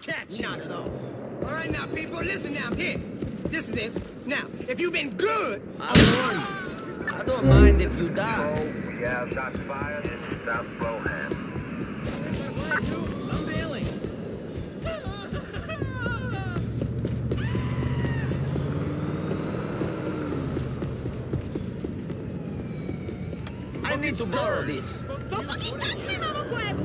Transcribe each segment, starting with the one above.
catch. Not at all. All right, now, people, listen now. Here. This is it. Now, if you've been good... I don't mind if you die. We have shots fired in South Bohan. Unveiling. I need to borrow this. Don't fucking touch me, Mama Web!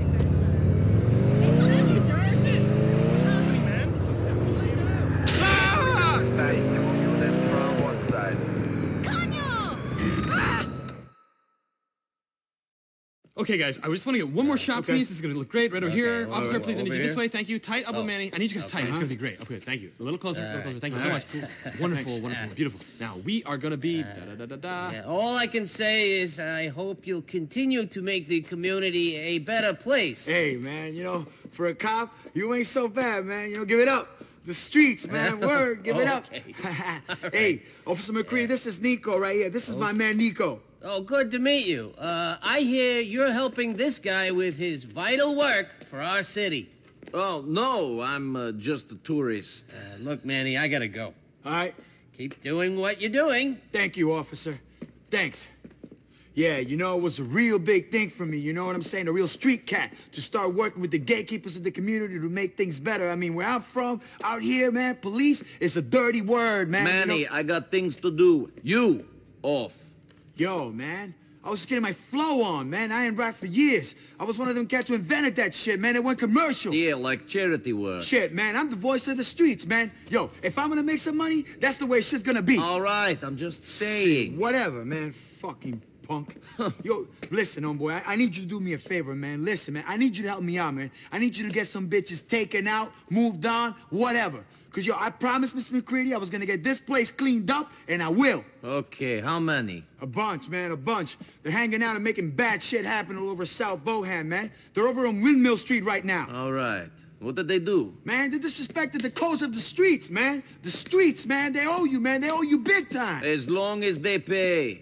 Okay, guys, I just want to get one more shot, please. This is going to look great right over here. Officer, please, I need you this way. Thank you. Tight, elbow Manny. I need you guys tight. It's going to be great. Okay, thank you. A little closer, Thank you so much. Wonderful, wonderful, beautiful. Now, we are going to be da-da-da-da-da. Yeah, all I can say is I hope you'll continue to make the community a better place. Hey, man, you know, for a cop, you ain't so bad, man. You know, give it up. The streets, man. Word, give it up. Hey, Officer McCready, this is Nico right here. This is my man, Nico. Oh, good to meet you. I hear you're helping this guy with his vital work for our city. Oh, no, I'm just a tourist. Look, Manny, I gotta go. All right. Keep doing what you're doing. Thank you, officer. Thanks. Yeah, you know, it was a real big thing for me, you know what I'm saying? A real street cat to start working with the gatekeepers of the community to make things better. I mean, where I'm from, out here, man, police is a dirty word, man. Manny, you know? I got things to do. You, off. Yo, man, I was just getting my flow on, man. I ain't rap for years. I was one of them cats who invented that shit, man. It went commercial. Yeah, like charity work. Shit, man, I'm the voice of the streets, man. Yo, if I'm gonna make some money, that's the way shit's gonna be. All right, I'm just saying. Whatever, man. Fucking punk. Yo, listen, homeboy, I need you to do me a favor, man. Listen, man, I need you to help me out, man. I need you to get some bitches taken out, moved on, whatever. Because, yo, I promised Mr. McCready I was going to get this place cleaned up, and I will. Okay, how many? A bunch, man, a bunch. They're hanging out and making bad shit happen all over South Bohan, man. They're over on Windmill Street right now. All right. What did they do? Man, they disrespected the codes of the streets, man. The streets, man, they owe you, man. They owe you big time. As long as they pay.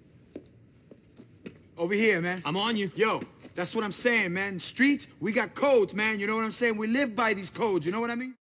Over here, man. I'm on you. Yo, that's what I'm saying, man. Streets, we got codes, man. You know what I'm saying? We live by these codes, you know what I mean?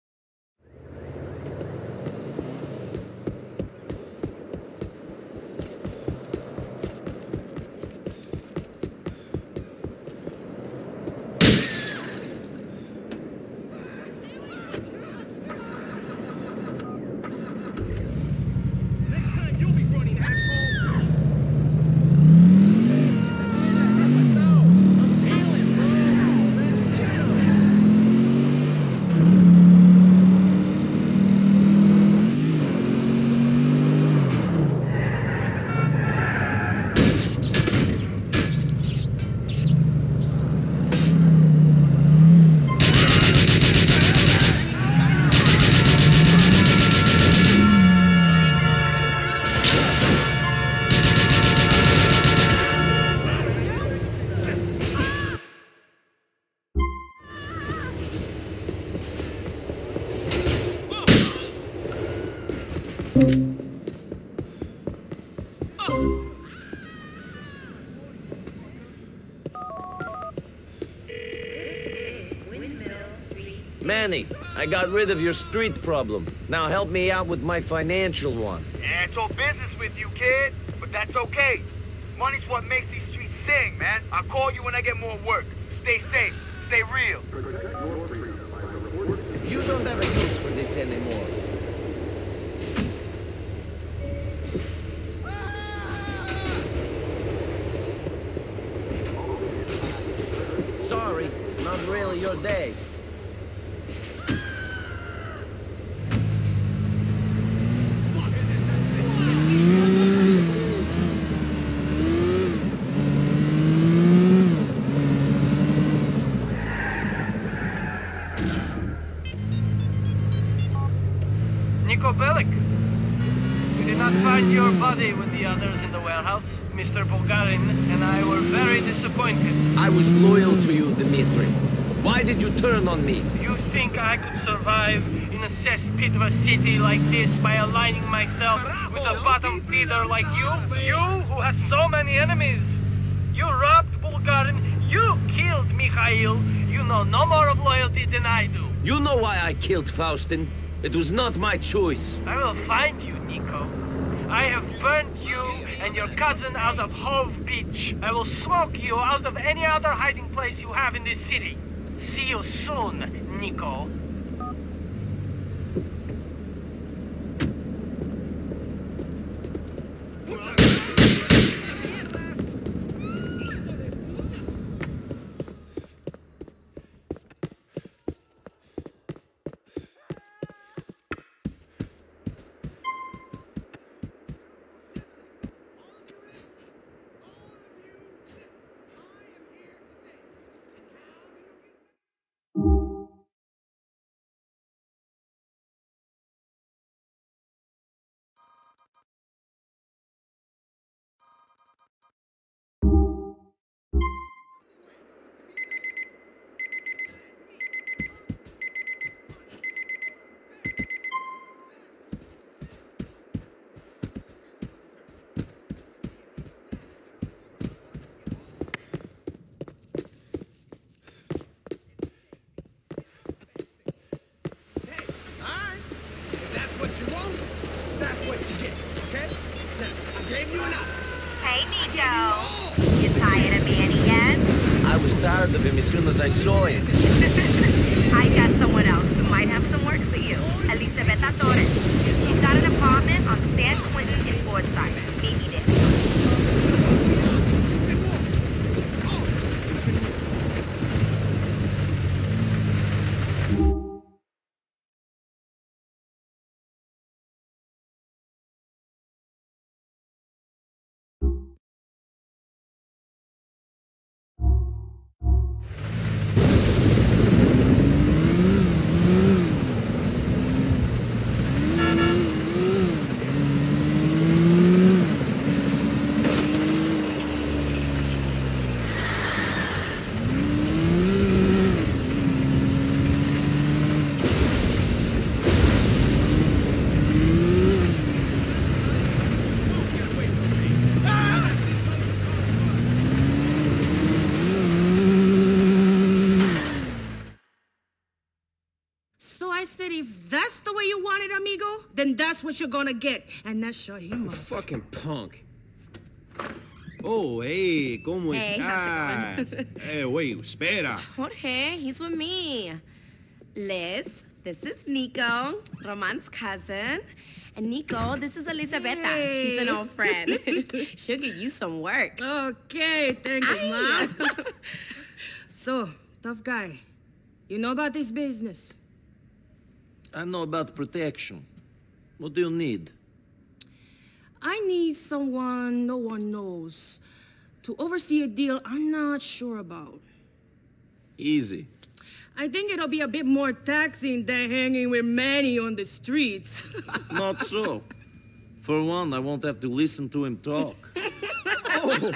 Manny, I got rid of your street problem. Now help me out with my financial one. Yeah, it's all business with you, kid. But that's okay. Money's what makes these streets sing, man. I'll call you when I get more work. Stay safe. Stay real. You don't have a use for this anymore. Sorry, not really your day. Nico Bellic. We did not find your body with the others in the warehouse. Mr. Bulgarin and I were very disappointed. I was loyal to you, Dmitri. Why did you turn on me? You think I could survive in a cesspit of a city like this by aligning myself with a bottom feeder like you? You, who has so many enemies. You robbed Bulgarin. You killed Mikhail. You know no more of loyalty than I do. You know why I killed Faustin. It was not my choice. I will find you, Nico. I have burnt you and your cousin out of Hove Beach. I will smoke you out of any other hiding place you have in this city. See you soon, Nico. Tired of him as soon as I saw him. I got someone else who might have some work for you. Elizabeth Torres. She's got an apartment on San Quentin in Fordside. Meet me there. If that's the way you want it, amigo, then that's what you're gonna get. And that shut him up. Fucking punk. Oh, hey, ¿cómo Hey, how's it estás? Wait, espera. Jorge, he's with me. Liz, this is Nico, Roman's cousin. And Nico, this is Elizabeta. Hey. She's an old friend. She'll get you some work. Okay, thank you, Mom. So, tough guy, you know about this business? I know about protection. What do you need? I need someone no one knows to oversee a deal I'm not sure about. Easy. I think it'll be a bit more taxing than hanging with Manny on the streets. Not so. For one, I won't have to listen to him talk. True!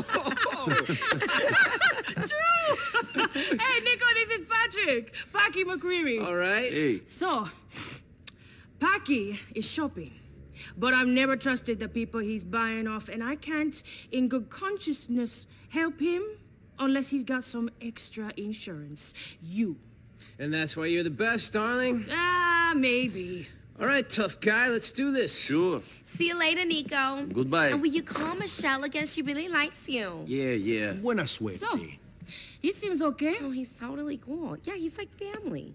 Hey, Nico, this is Patrick. Paki McCreary. All right. Hey. So, Paki is shopping. But I've never trusted the people he's buying off, and I can't, in good consciousness, help him unless he's got some extra insurance. You. And that's why you're the best, darling? Ah, maybe. All right, tough guy, let's do this. Sure. See you later, Nico. Goodbye. And will you call Michelle again? She really likes you. Yeah. Buena suerte. So, he seems okay. Oh, he's totally cool. Yeah, he's like family.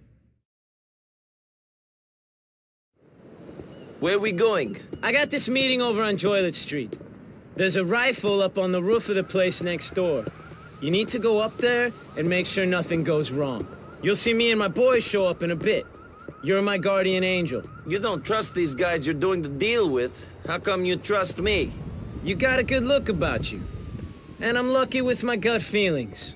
Where are we going? I got this meeting over on Joylet Street. There's a rifle up on the roof of the place next door. You need to go up there and make sure nothing goes wrong. You'll see me and my boys show up in a bit. You're my guardian angel. You don't trust these guys you're doing the deal with. How come you trust me? You got a good look about you. And I'm lucky with my gut feelings.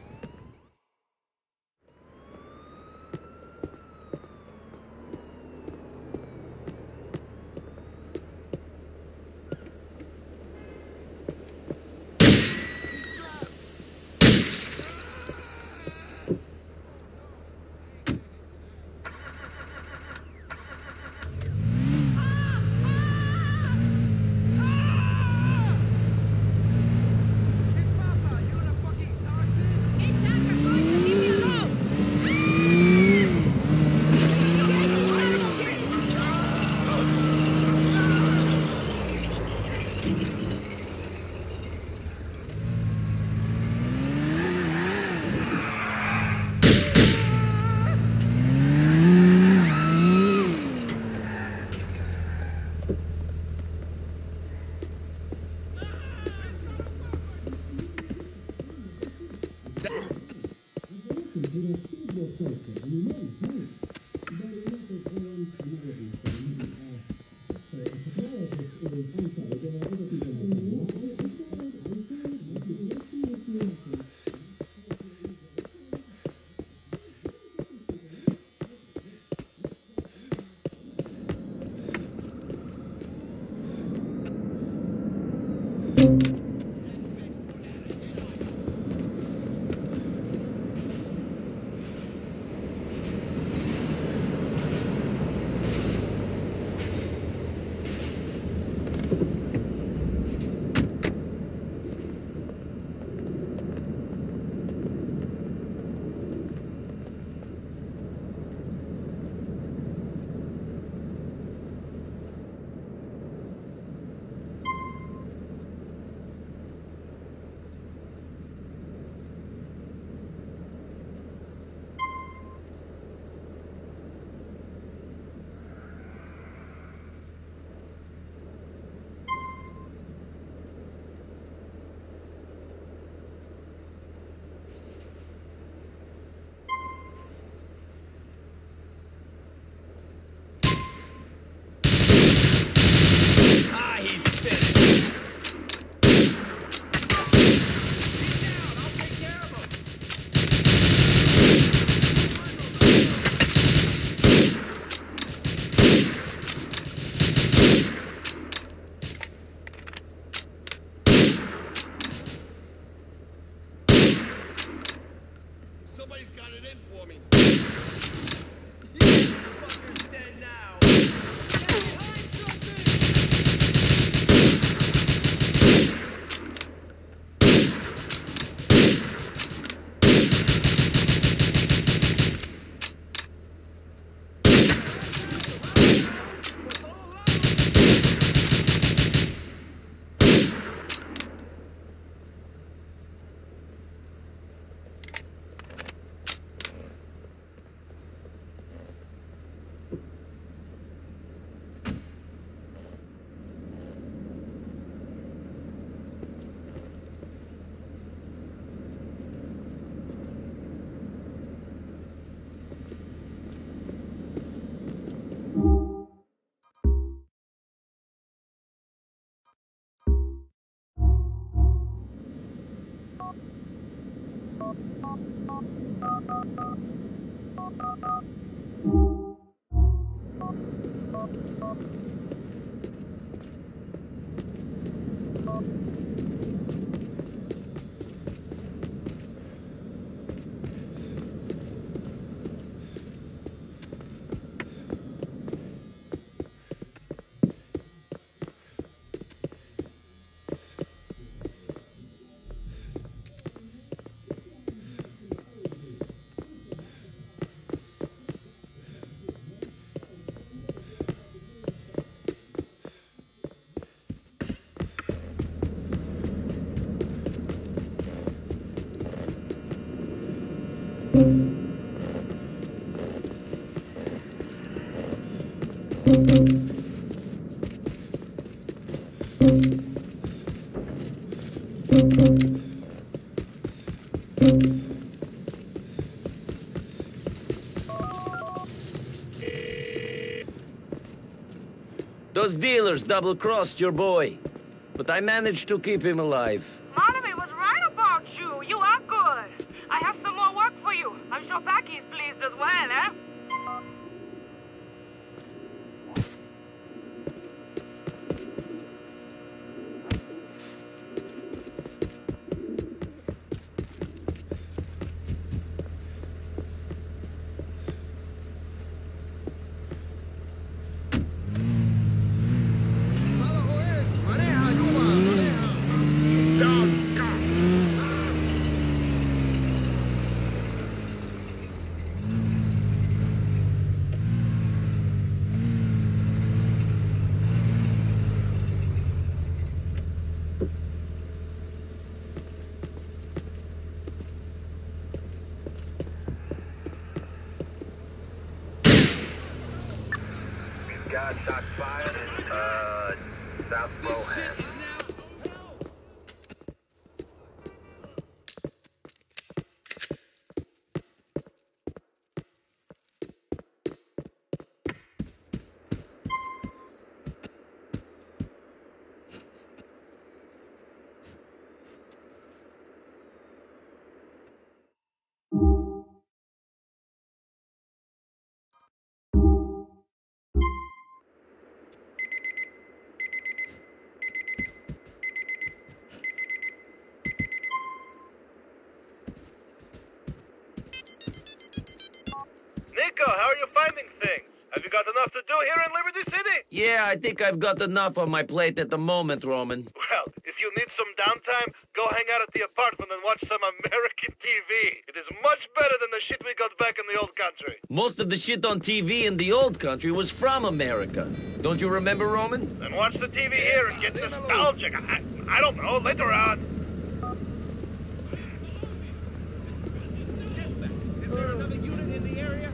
Somebody's got it in for me. Yeah, this fucker's dead now. Get behind something! Those dealers double-crossed your boy, but I managed to keep him alive. Monomy was right about you. You are good. I have some more work for you. I'm sure Packy's pleased as well, eh? Got shots fired, South Rohan. Yeah, I think I've got enough on my plate at the moment, Roman. Well, if you need some downtime, go hang out at the apartment and watch some American TV. It is much better than the shit we got back in the old country. Most of the shit on TV in the old country was from America. Don't you remember, Roman? Then watch the TV here and get nostalgic. I don't know, later on. Is there another unit in the area?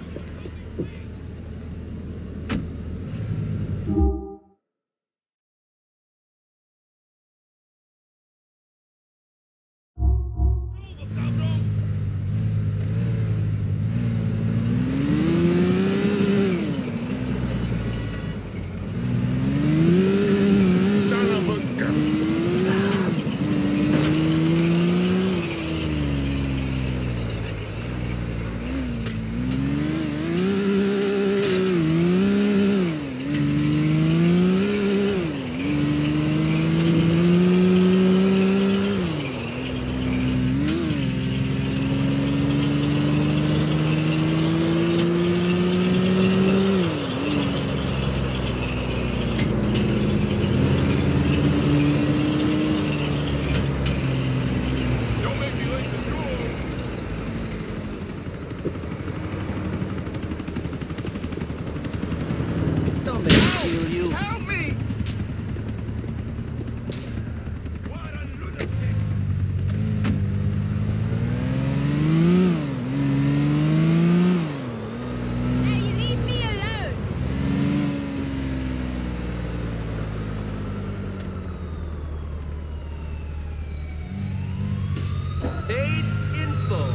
Paid in full.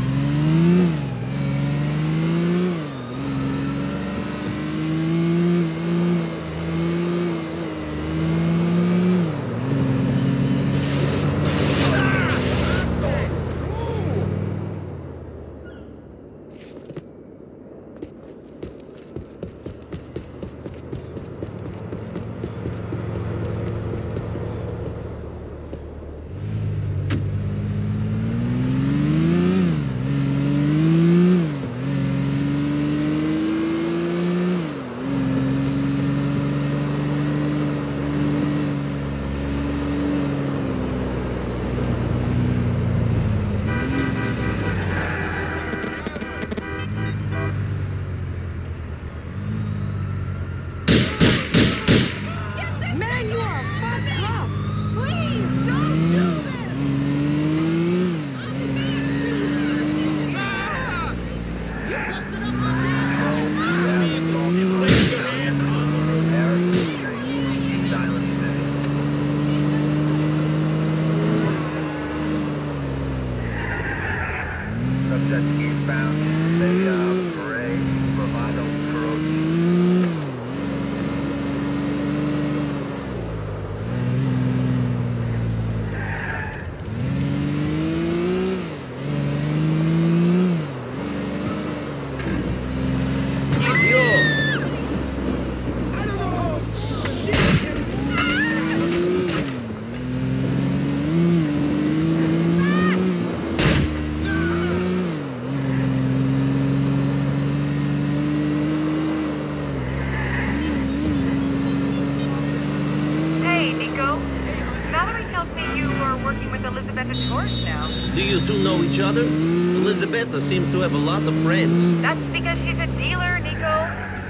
Do you two know each other? Elizabetta seems to have a lot of friends. That's because she's a dealer, Nico.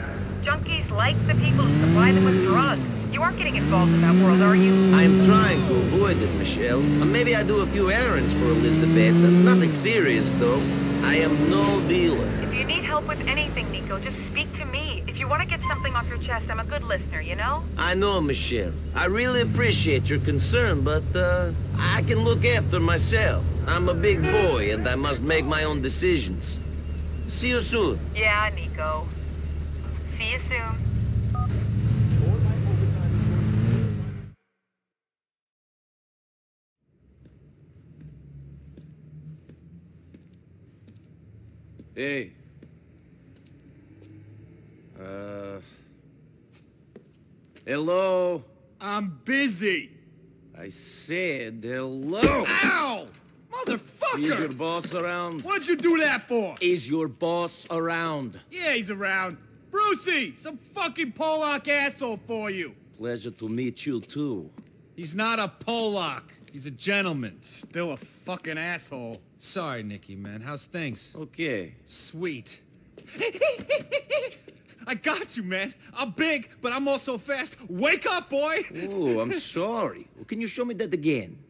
Junkies like the people who supply them with drugs. You aren't getting involved in that world, are you? I'm trying to avoid it, Michelle. Maybe I do a few errands for Elizabetta. Nothing serious, though. I am no dealer. If you need help with anything, Nico, just speak to me. If you want to get something off your chest, I'm a good listener, you know? I know, Michelle. I really appreciate your concern, but, I can look after myself. I'm a big boy, and I must make my own decisions. See you soon. Yeah, Nico. See you soon. Hey. Hello? I'm busy. I said hello. Ow! Motherfucker! Is your boss around? What'd you do that for? Is your boss around? Yeah, he's around. Brucey! Some fucking Polak asshole for you! Pleasure to meet you, too. He's not a Polak. He's a gentleman. Still a fucking asshole. Sorry, Nicky, man. How's things? Okay. Sweet. I got you, man. I'm big, but I'm also fast. Wake up, boy! Oh, I'm sorry. Well, can you show me that again?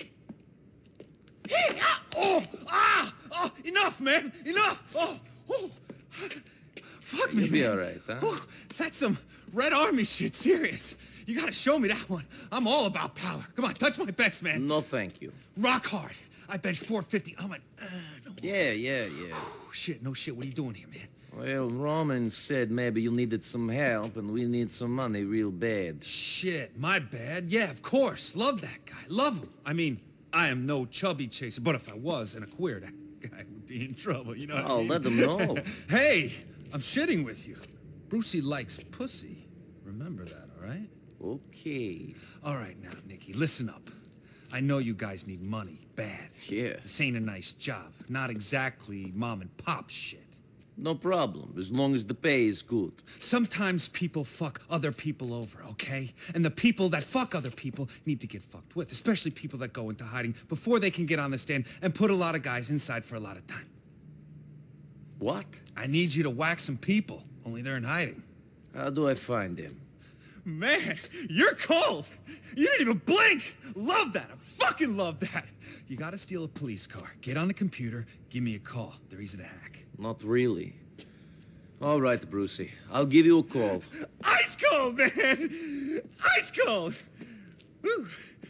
Oh, enough, man! Enough! Oh. Fuck me, You'll be man. all right, huh? Ooh, that's some Red Army shit, serious. You gotta show me that one. I'm all about power. Come on, touch my best, man. No, thank you. Rock hard. I bench 450. I'm an, no. Yeah. Shit, no shit. What are you doing here, man? Well, Roman said maybe you needed some help, and we need some money real bad. Shit, my bad. Yeah, of course. Love that guy. Love him. I mean, I am no chubby chaser, but if I was and a queer, that guy would be in trouble, you know what I mean? Let them know. Hey, I'm shitting with you. Brucey likes pussy. Remember that, all right? Okay. All right now, Nicky, listen up. I know you guys need money, bad. Yeah. This ain't a nice job. Not exactly mom and pop shit. No problem, as long as the pay is good. Sometimes people fuck other people over, okay? And the people that fuck other people need to get fucked with, especially people that go into hiding before they can get on the stand and put a lot of guys inside for a lot of time. What? I need you to whack some people, only they're in hiding. How do I find them? Man, you're cold. You didn't even blink. Love that. I fucking love that. You gotta steal a police car. Get on the computer. Give me a call. They're easy to hack. Not really. All right, Brucey. I'll give you a call. Ice cold, man. Ice cold. Woo.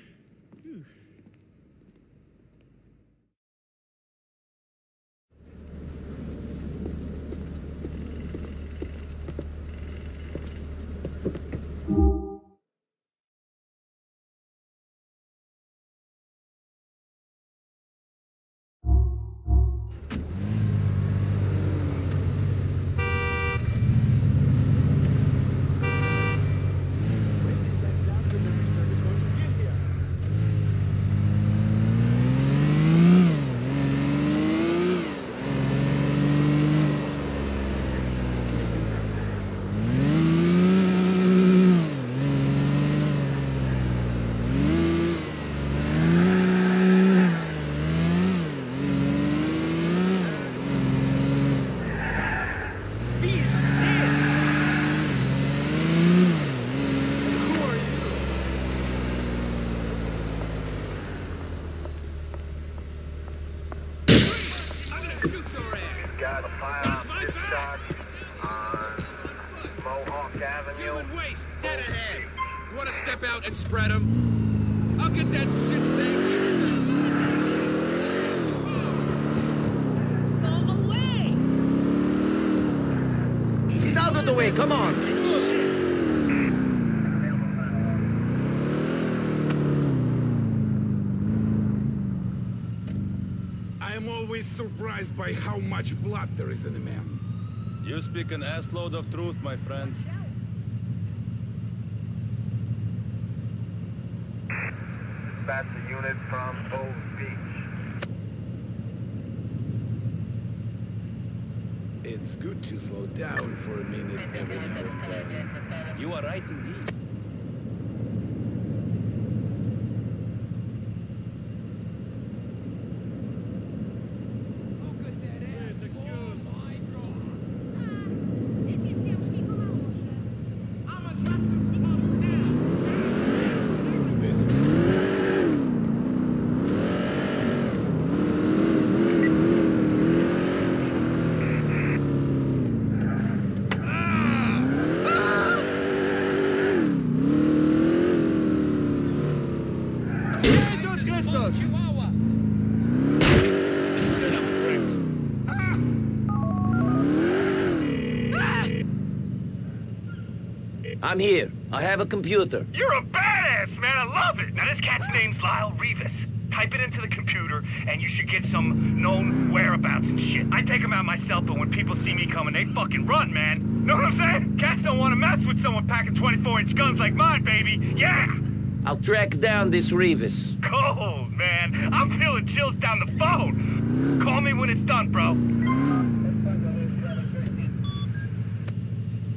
Step out and spread them. I'll get that shit stain myself. Go away! Get out of the way, come on! I am always surprised by how much blood there is in a man. You speak an assload of truth, my friend. That's a unit from Hove Beach. It's good to slow down for a minute every now and then. You are right indeed. I'm here. I have a computer. You're a badass, man. I love it. Now, this cat's name's Lyle Rivas. Type it into the computer, and you should get some known whereabouts and shit. I take them out myself, but when people see me coming, they fucking run, man. Know what I'm saying? Cats don't want to mess with someone packing 24-inch guns like mine, baby. Yeah! I'll track down this Rivas. Cold, man. I'm feeling chills down the phone. Call me when it's done, bro.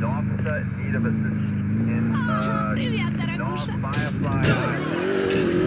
An officer in need of assistance in North Firefly Island.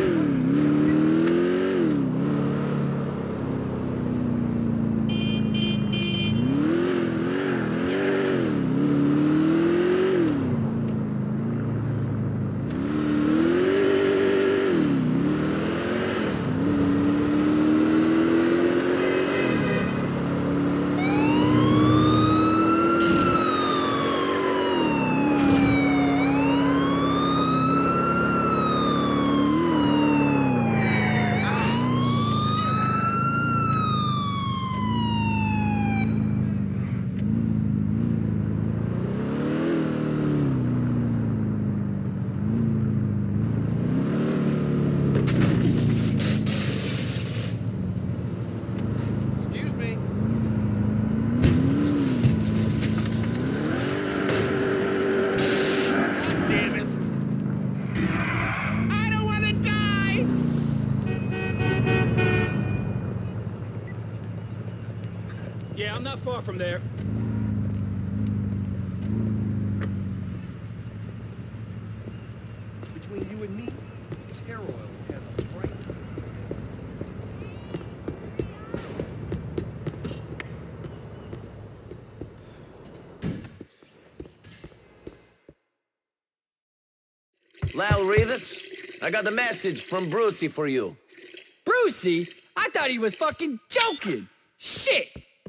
Yeah, I'm not far from there. Between you and me, Terror Oil has a bright. Lyle Rivas, I got a message from Brucey for you. Brucey? I thought he was fucking joking. Shit!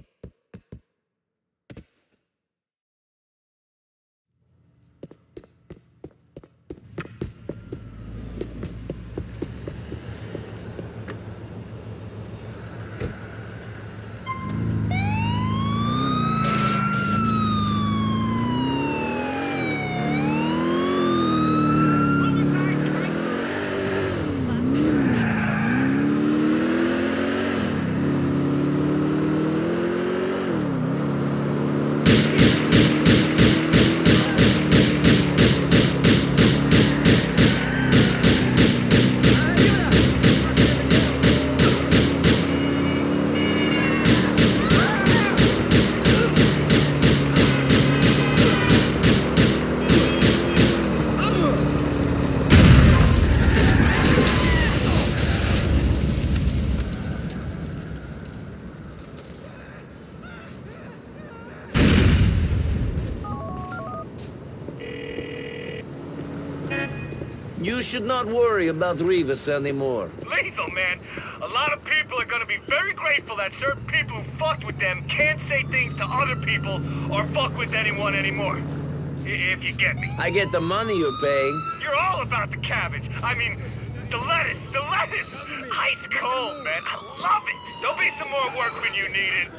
You should not worry about Rivas anymore. Lethal, man. A lot of people are gonna be very grateful that certain people who fucked with them can't say things to other people or fuck with anyone anymore. If you get me. I get the money you're paying. You're all about the cabbage. I mean, the lettuce. Ice cold, man. I love it. There'll be some more work when you need it.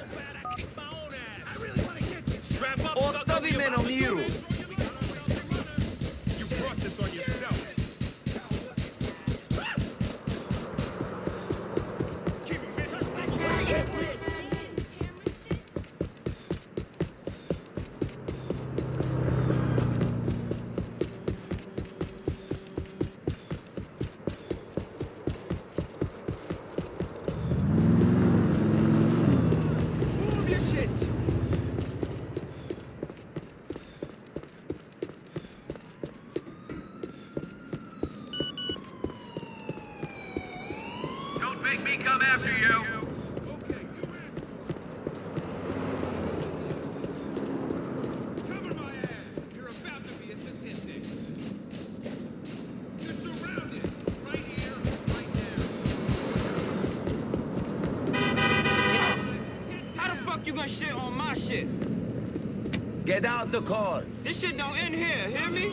Ostavi me na miru. You brought this on yourself. Make me come after you. Cover my ass! You're about to be a statistic. You're surrounded. Right here, right now. How the fuck you gonna shit on my shit? Get out the car. This shit don't end here, hear me?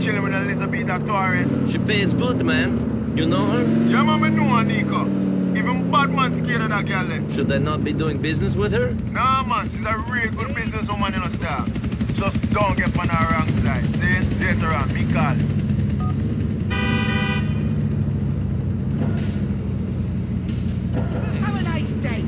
chilling with Elizabeth Torres. She pays good, man. You know her? Yeah, man, I know her, Nico. Even Batman scared of that girl then. Should I not be doing business with her? Nah, man, she's a real good businesswoman, you know, star. Just don't get on her wrong side. See? Later on, me call. Have a nice day.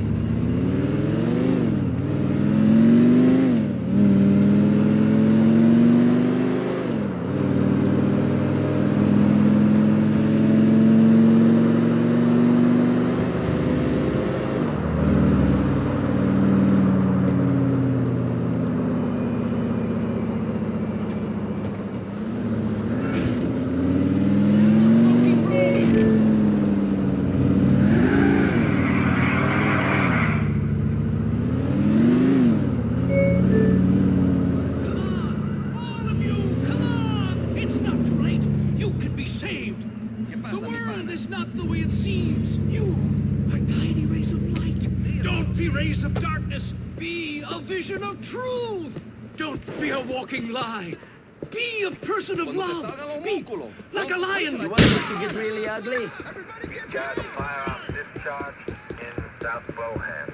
Lie. Be a person of love. Be like a lion. You want this to get really ugly? Got firearm discharge in South Bohan.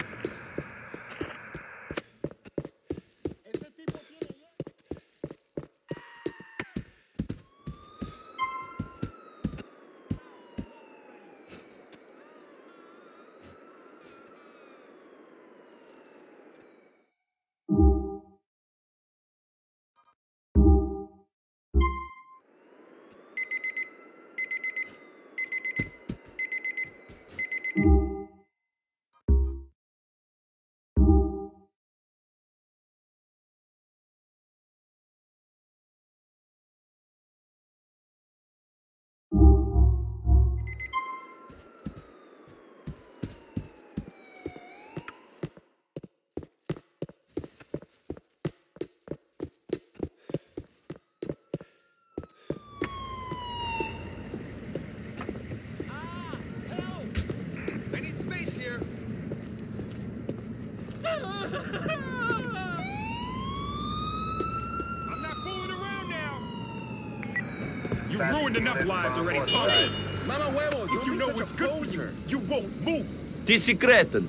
You ruined enough lives already, punk. If you know what's good for you, you won't move. Ti si cretin.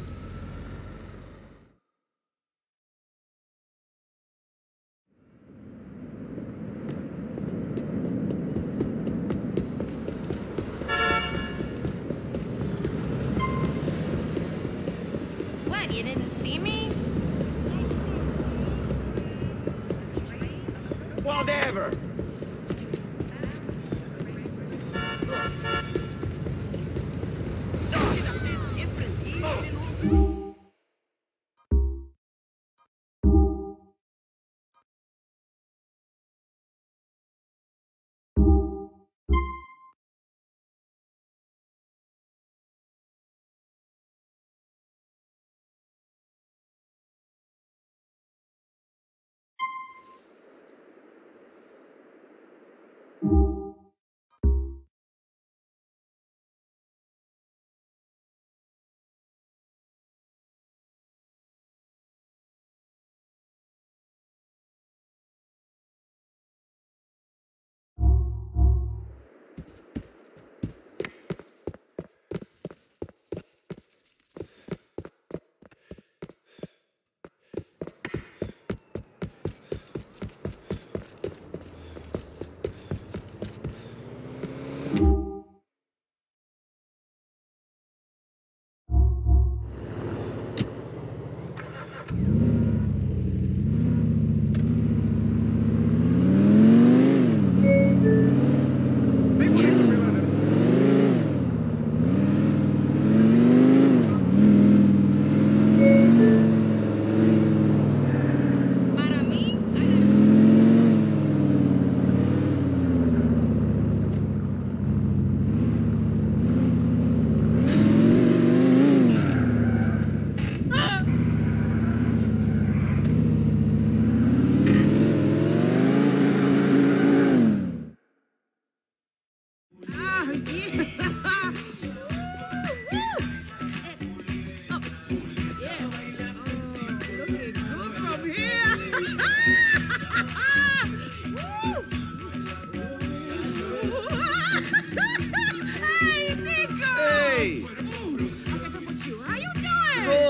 What, you didn't see me? Whatever.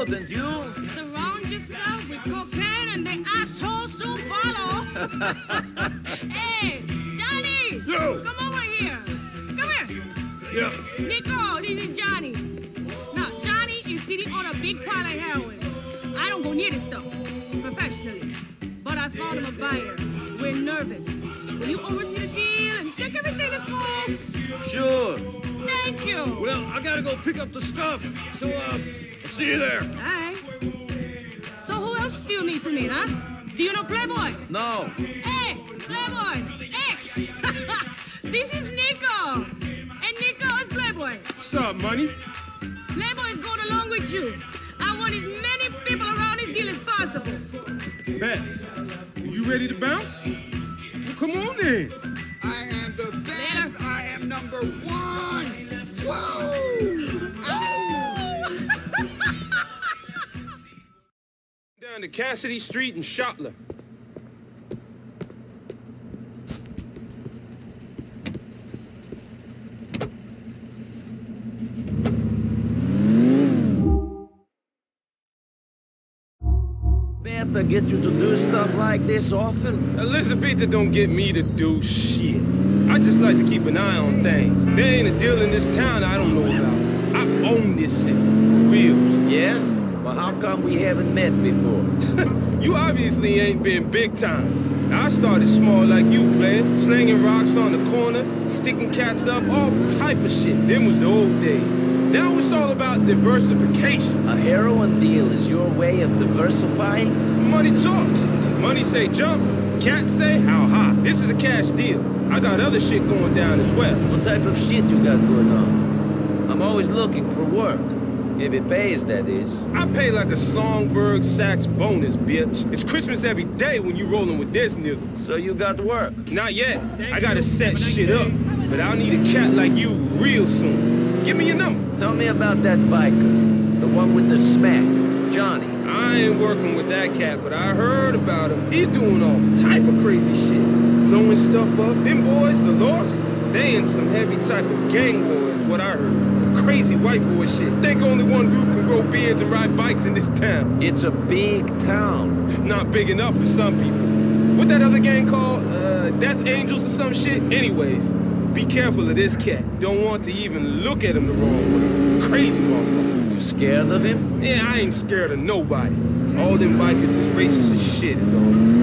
wouldn't you? Surround yourself with cocaine and the asshole soon follow. Hey, Johnny! Yo! Come over here. Come here. Yeah. Nico, this is Johnny. Now, Johnny is sitting on a big pile of heroin. I don't go near this stuff professionally, but I found him a buyer. We're nervous. Will you oversee the deal and check everything is cool? Sure. Thank you. Well, I gotta go pick up the stuff, so, I'll see you there. All right. So who else do you need to meet, huh? Do you know Playboy? No. Hey, Playboy, X. This is Nico. And Nico is Playboy. What's up, money? Playboy is going along with you. I want as many people around this deal as possible. Bet. You ready to bounce? Well, come on then. I am the best. Later. I am number one. Whoa! Down to Cassidy Street and Shotler. Better get you to do stuff like this often? Elizabeth don't get me to do shit. I just like to keep an eye on things. There ain't a deal in this town I don't know about. I own this city, for real. Yeah? Well, how come we haven't met before? You obviously ain't been big time. I started small like you, player. Slinging rocks on the corner, sticking cats up, all type of shit. Them was the old days. Now it's all about diversification. A heroin deal is your way of diversifying? Money talks. Money say jump, cats say how high. This is a cash deal. I got other shit going down as well. What type of shit you got going on? I'm always looking for work. If it pays, that is. I pay like a Slongberg Sachs bonus, bitch. It's Christmas every day when you rolling with this nigga. So you got work? Not yet. I gotta set shit up. But I'll need a cat like you real soon. Give me your number. Tell me about that biker. The one with the smack. Johnny. I ain't working with that cat, but I heard about him. He's doing all type of crazy shit. Blowing stuff up. Them boys, the Lost, they in some heavy type of gang war is what I heard. Crazy white boy shit. Think only one group can grow beards and ride bikes in this town. It's a big town. Not big enough for some people. What that other gang called? Death Angels or some shit? Anyways, be careful of this cat. Don't want to even look at him the wrong way. Crazy motherfucker. You scared of him? Yeah, I ain't scared of nobody. All them bikers is racist as shit is all.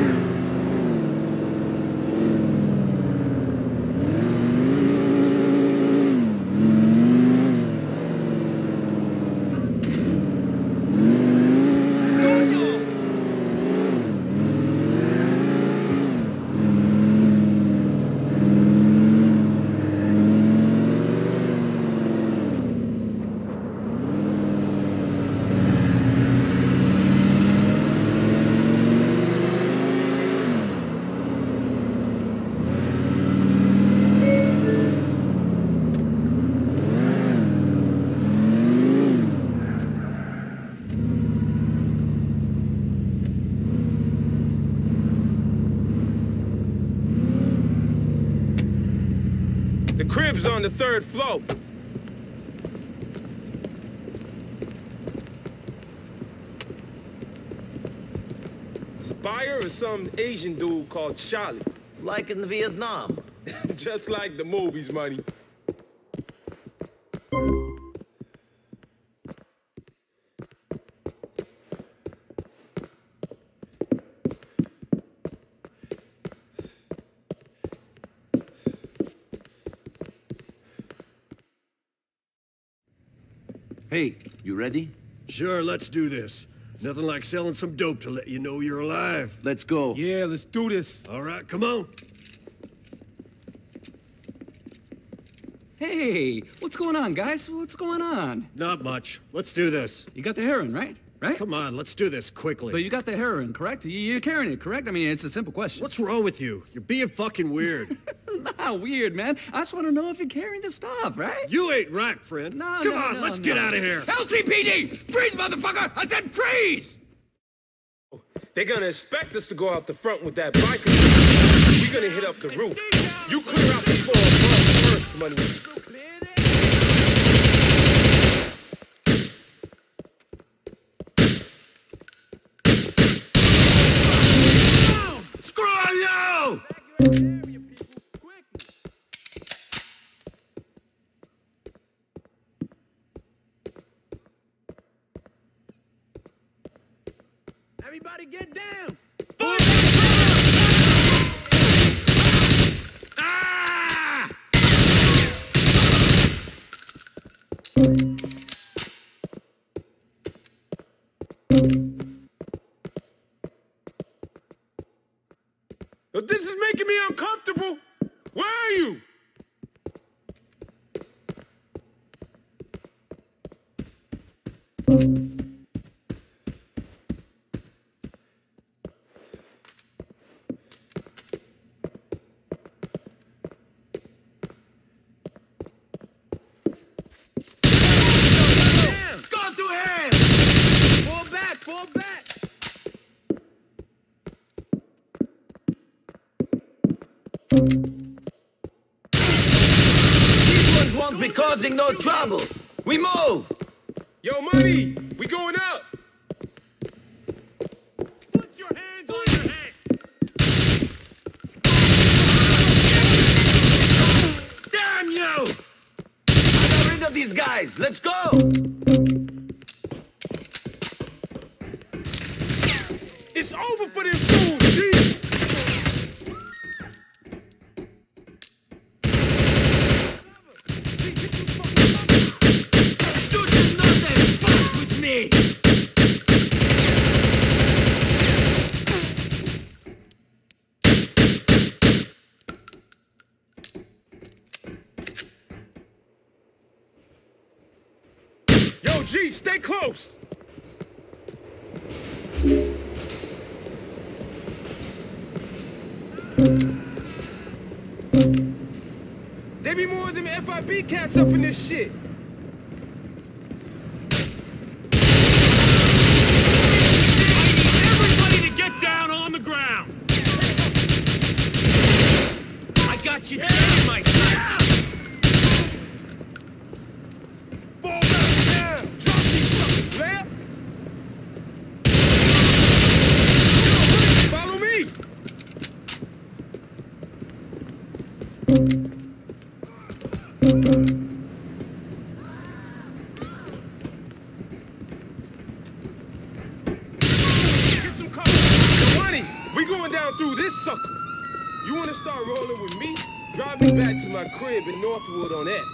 The crib's on the 3rd floor. Buyer is some Asian dude called Charlie. Like in Vietnam. Just like the movies, money. Hey, you ready? Sure, let's do this. Nothing like selling some dope to let you know you're alive. Let's go. Yeah, let's do this. All right, come on. Hey, what's going on, guys? What's going on? Not much. Let's do this. You got the heroin, right? Right? Come on, let's do this quickly. But you got the heroin, correct? You're carrying it, correct? I mean, it's a simple question. What's wrong with you? You're being fucking weird. Not weird, man. I just want to know if you're carrying the stuff, right? You ain't right, friend. No, Come on, let's get out of here. LCPD! Freeze, motherfucker! I said freeze! They're gonna expect us to go out the front with that biker. We're gonna hit up the roof. You clear out the floor first, money. Everybody get down! Ah! But this is making me uncomfortable. Where are you? Go to hell! Fall back, fall back! These ones won't be causing no trouble. We move! Yo, money, we going up! Put your hands on your head! Damn you! I got rid of these guys. Let's go! It's over for them fools, G! You should not have fucked with me! Yo, G, stay close! There be more of them FIB cats up in this shit. Everybody to get down on the ground! I got you dead in my sight! Fall back down! Drop these fuckers, lamp! Follow me! Get some cover. Yo, money, we going down through this sucker. You wanna start rolling with me? Drive me back to my crib in Northwood on X.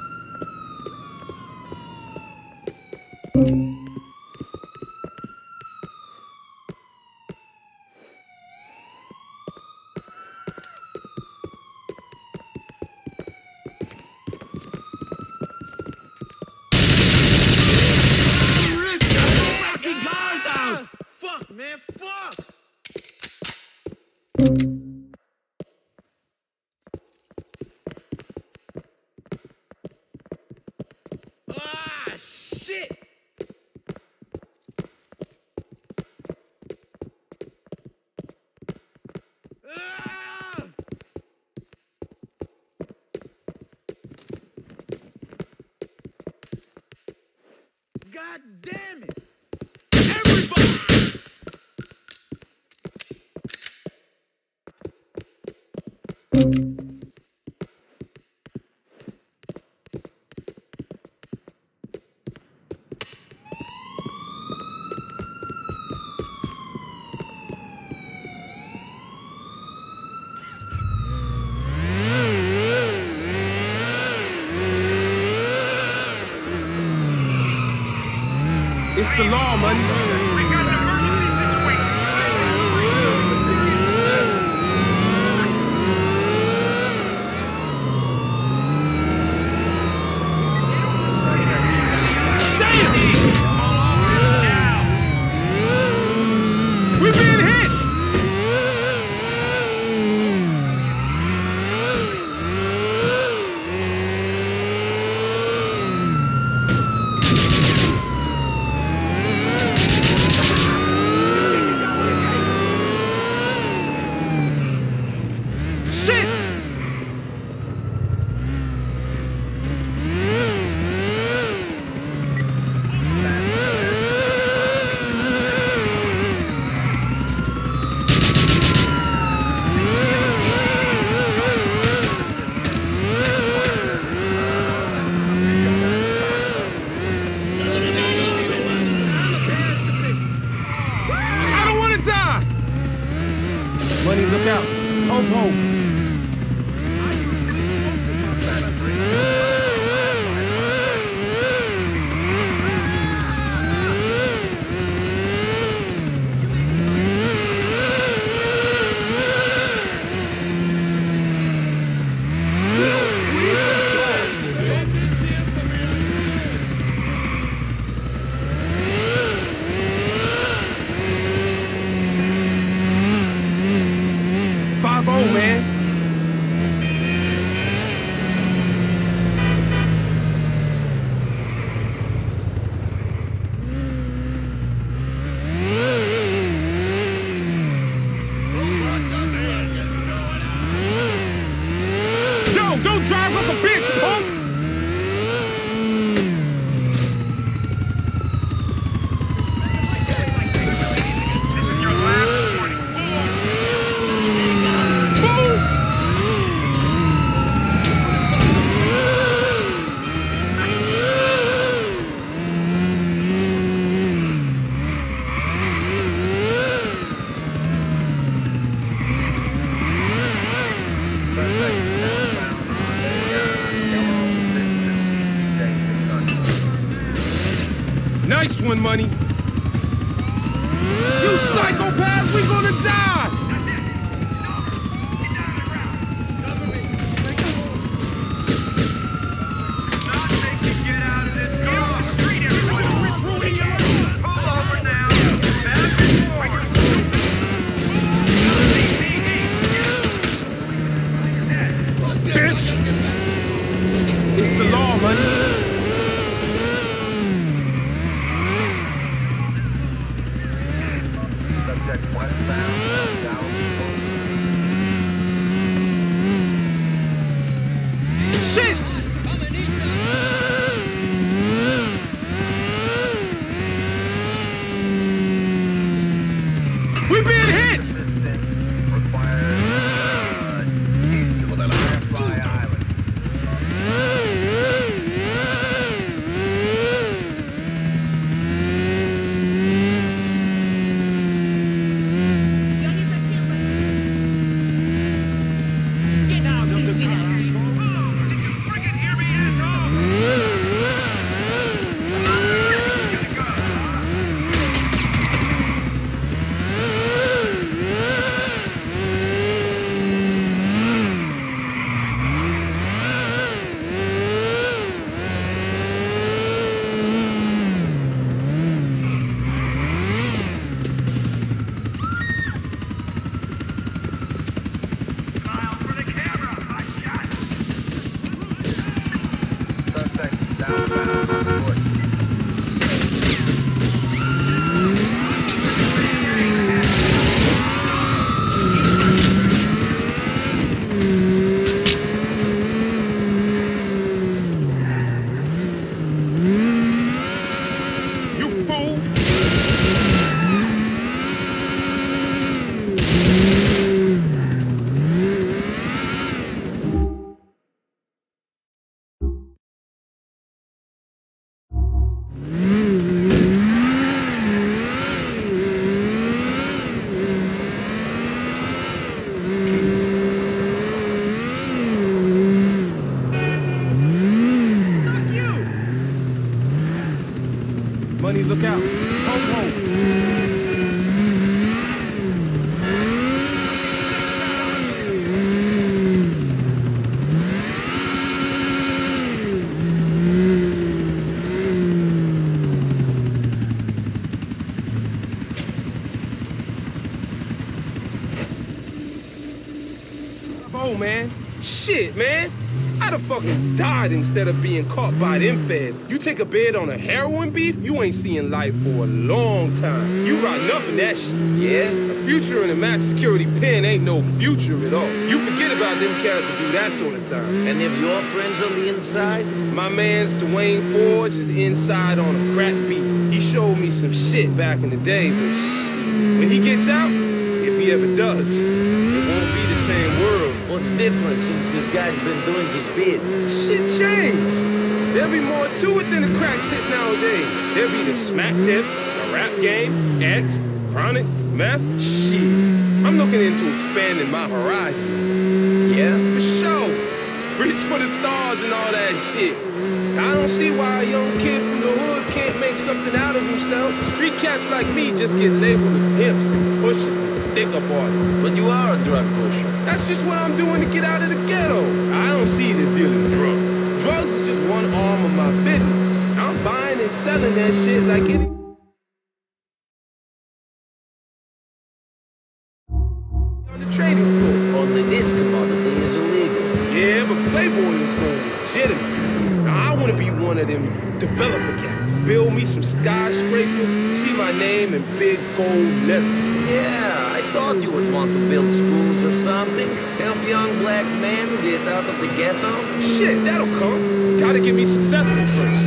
Fuck, man, fuck! Ah, shit! Ah! God damn it! Everybody! It's the law, money. We got an emergency We're being hit! Nice one, Money. You psychopaths, we gonna die! Bitch! It's the law, Money. Shit! We being hit! Money, look out. Home. Oh, man. Shit, man. I'd have fucking died instead of being caught by them feds. You take a bid on a heroin beef, you ain't seeing life for a long time. You rotting up in that shit. Yeah? A future in a max security pen ain't no future at all. You forget about them cats to do that sort of time. And if your friend's on the inside? My man's Dwayne Forge is inside on a crack beef. He showed me some shit back in the day, but when he gets out, if he ever does, it won't be the same world. What's different since this guy's been doing his bid? Shit changed. There'll be more to it than a crack tip nowadays. There'll be the smack tip, a rap game, X, chronic, meth. Shit. I'm looking into expanding my horizons. Yeah? For sure. Reach for the stars and all that shit. I don't see why a young kid from the hood can't make something out of himself. Street cats like me just get labeled as pimps and pushers and stick-up artists. But you are a drug pusher. That's just what I'm doing to get out of the ghetto. I don't see this dealing drugs. Drugs is just one arm of my business. I'm buying and selling that shit like any... on the trading floor. Only this commodity is illegal. Yeah, but Playboy is going legitimate. Now, I want to be one of them developer cats. Build me some skyscrapers, see my name in big gold letters. Yeah, I thought you would want to build schools or something. Help young black men get out of the ghetto. Shit, that'll come. Gotta get me successful first.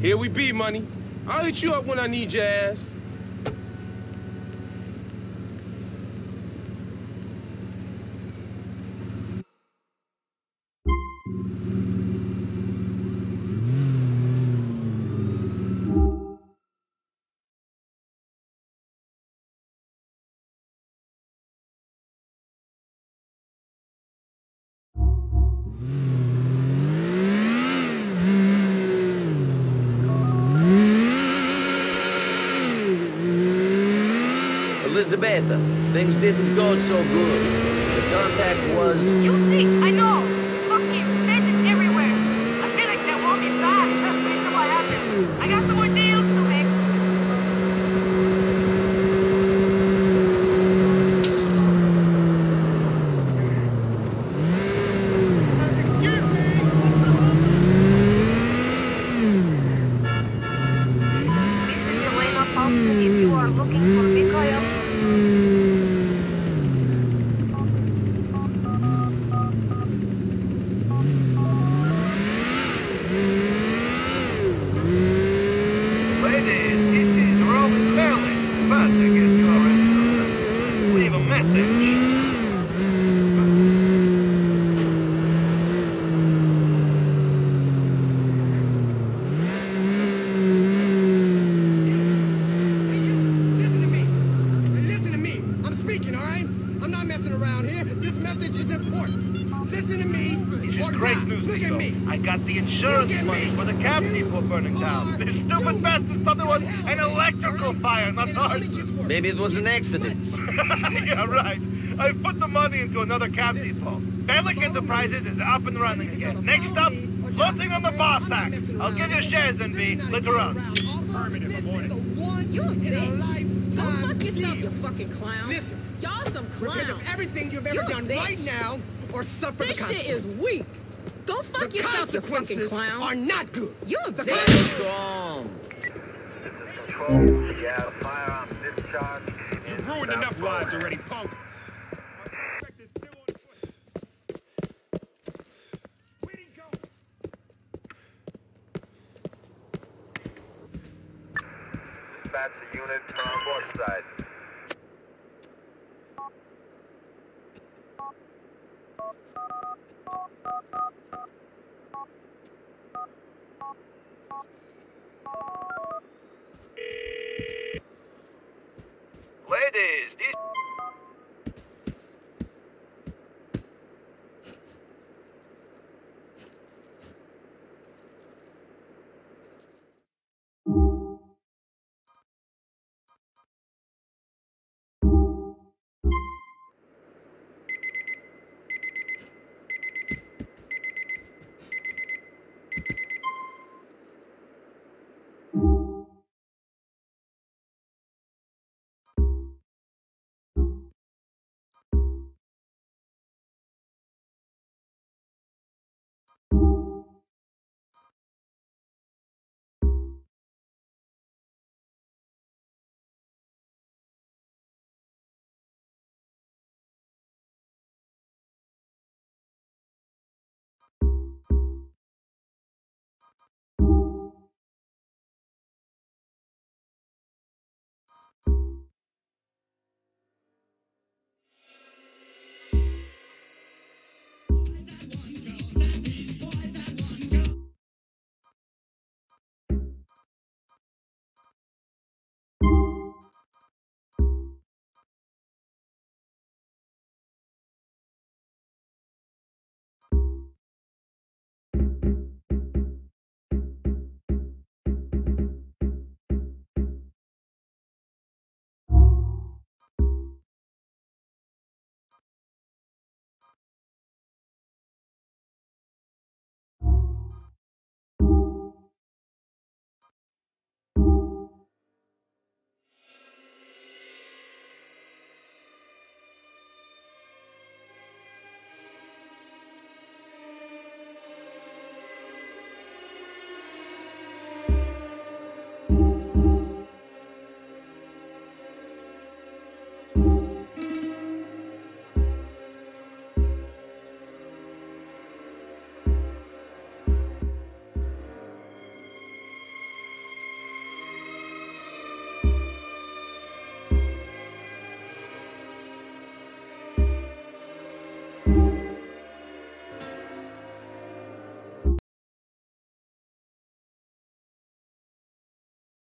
Here we be, money. I'll hit you up when I need your ass. Elizabetta, things didn't go so good. The contact was... You see, I know. Fucking bitches everywhere. I feel like that won't be bad. Just wait till what happens. I got some more deals to make. This is Elena Thompson if you are looking for Mikhail. Ladies, this is Robin Fairley. About to get you arrested. Leave a message. Listen to me. I'm speaking, all right? I'm not messing around here. This message is important. Listen to me. This is great news, Look at me. I got the insurance money for the cab people burning down. This stupid bastard thought it was an electrical fire, not ours. Maybe it was an accident. Yeah, right. I put the money into another cab depot. Pelican Enterprises is up and running again. Next up, floating on the boss tax. I'll give you shares, NV. Later on. You a bitch. Go fuck yourself, you fucking clown. Listen. Y'all some clowns. Repent of everything you've ever done right now or suffer the This shit consequences. is weak. Go fuck The yourself, you fucking consequences clown. are not good. You're a The bitch. Strong. You've ruined enough lives already, punk. Dispatch the unit from both sides. Ladies, these...